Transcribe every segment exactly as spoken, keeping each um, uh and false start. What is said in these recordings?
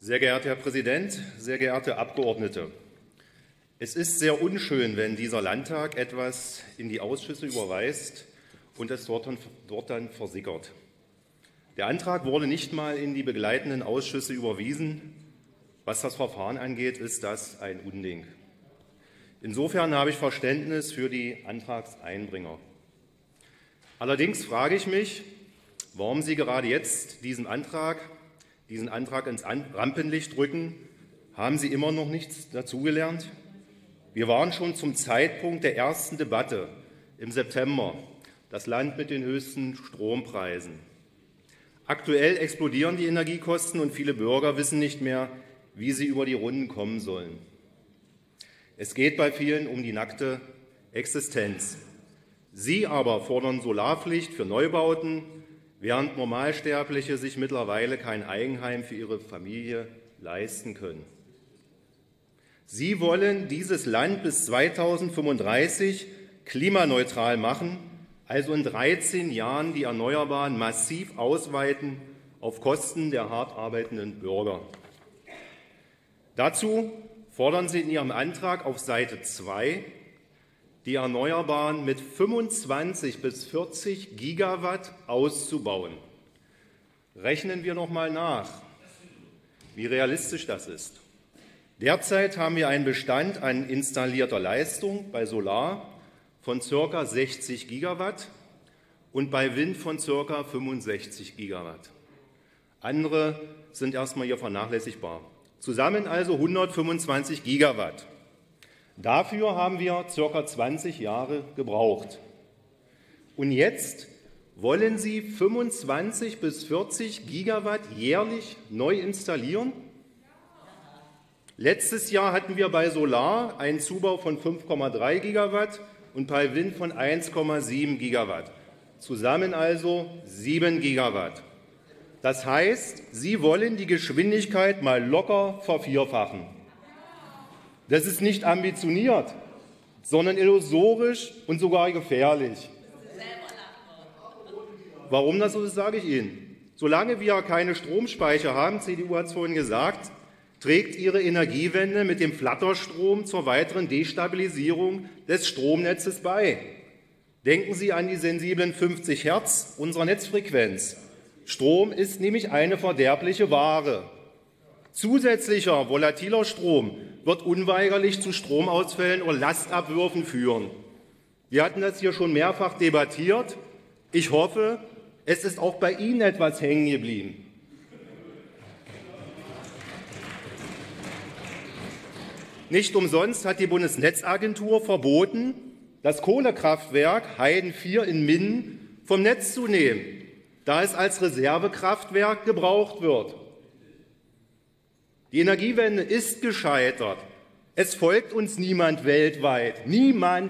Sehr geehrter Herr Präsident, sehr geehrte Abgeordnete! Es ist sehr unschön, wenn dieser Landtag etwas in die Ausschüsse überweist und es dort dann versickert. Der Antrag wurde nicht mal in die begleitenden Ausschüsse überwiesen. Was das Verfahren angeht, ist das ein Unding. Insofern habe ich Verständnis für die Antragseinbringer. Allerdings frage ich mich, warum Sie gerade jetzt diesen Antrag, diesen Antrag ins Rampenlicht rücken. Haben Sie immer noch nichts dazugelernt? Wir waren schon zum Zeitpunkt der ersten Debatte im September das Land mit den höchsten Strompreisen. Aktuell explodieren die Energiekosten und viele Bürger wissen nicht mehr, wie sie über die Runden kommen sollen. Es geht bei vielen um die nackte Existenz. Sie aber fordern Solarpflicht für Neubauten, während Normalsterbliche sich mittlerweile kein Eigenheim für ihre Familie leisten können. Sie wollen dieses Land bis zweitausendfünfunddreißig klimaneutral machen, also in dreizehn Jahren die Erneuerbaren massiv ausweiten auf Kosten der hart arbeitenden Bürger. Dazu fordern Sie in Ihrem Antrag auf Seite zwei, die Erneuerbaren mit fünfundzwanzig bis vierzig Gigawatt auszubauen. Rechnen wir noch mal nach, wie realistisch das ist. Derzeit haben wir einen Bestand an installierter Leistung bei Solar von ca. sechzig Gigawatt und bei Wind von ca. fünfundsechzig Gigawatt. Andere sind erstmal hier vernachlässigbar. Zusammen also hundertfünfundzwanzig Gigawatt. Dafür haben wir ca. zwanzig Jahre gebraucht. Und jetzt wollen Sie fünfundzwanzig bis vierzig Gigawatt jährlich neu installieren? Letztes Jahr hatten wir bei Solar einen Zubau von fünf Komma drei Gigawatt und bei Wind von eins Komma sieben Gigawatt. Zusammen also sieben Gigawatt. Das heißt, Sie wollen die Geschwindigkeit mal locker vervierfachen. Das ist nicht ambitioniert, sondern illusorisch und sogar gefährlich. Warum das so ist, sage ich Ihnen. Solange wir keine Stromspeicher haben, C D U hat es vorhin gesagt, trägt Ihre Energiewende mit dem Flatterstrom zur weiteren Destabilisierung des Stromnetzes bei. Denken Sie an die sensiblen fünfzig Hertz unserer Netzfrequenz. Strom ist nämlich eine verderbliche Ware. Zusätzlicher volatiler Strom wird unweigerlich zu Stromausfällen oder Lastabwürfen führen. Wir hatten das hier schon mehrfach debattiert. Ich hoffe, es ist auch bei Ihnen etwas hängen geblieben. Nicht umsonst hat die Bundesnetzagentur verboten, das Kohlekraftwerk Heiden vier in Minden vom Netz zu nehmen, da es als Reservekraftwerk gebraucht wird. Die Energiewende ist gescheitert. Es folgt uns niemand weltweit. Niemand.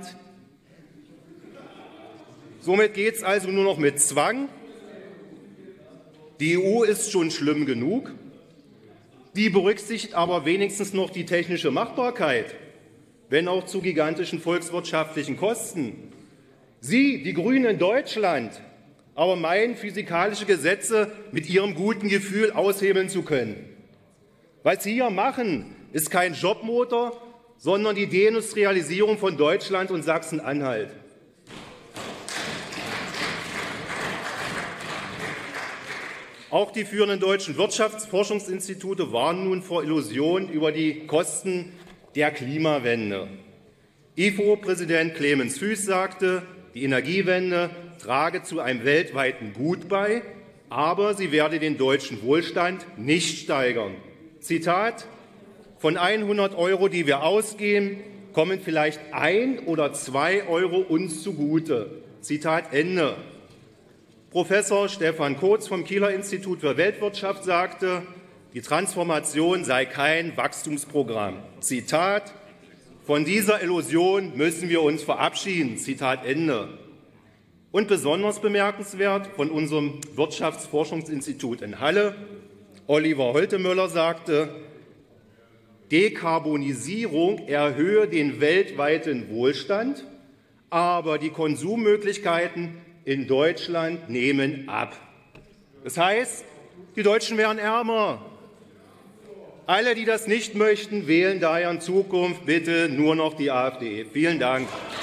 Somit geht es also nur noch mit Zwang. Die E U ist schon schlimm genug. Die berücksichtigt aber wenigstens noch die technische Machbarkeit, wenn auch zu gigantischen volkswirtschaftlichen Kosten. Sie, die Grünen in Deutschland, aber meinen, physikalische Gesetze mit ihrem guten Gefühl aushebeln zu können. Was Sie hier machen, ist kein Jobmotor, sondern die Deindustrialisierung von Deutschland und Sachsen-Anhalt. Auch die führenden deutschen Wirtschaftsforschungsinstitute warnen nun vor Illusionen über die Kosten der Klimawende. I F O-Präsident Clemens Fuess sagte, die Energiewende trage zu einem weltweiten Gut bei, aber sie werde den deutschen Wohlstand nicht steigern. Zitat: Von hundert Euro, die wir ausgeben, kommen vielleicht ein oder zwei Euro uns zugute. Zitat Ende. Professor Stefan Kotz vom Kieler Institut für Weltwirtschaft sagte, die Transformation sei kein Wachstumsprogramm. Zitat: Von dieser Illusion müssen wir uns verabschieden. Zitat Ende. Und besonders bemerkenswert von unserem Wirtschaftsforschungsinstitut in Halle, Oliver Holtemöller sagte, Dekarbonisierung erhöhe den weltweiten Wohlstand, aber die Konsummöglichkeiten in Deutschland nehmen ab. Das heißt, die Deutschen werden ärmer. Alle, die das nicht möchten, wählen daher in Zukunft bitte nur noch die AfD. Vielen Dank.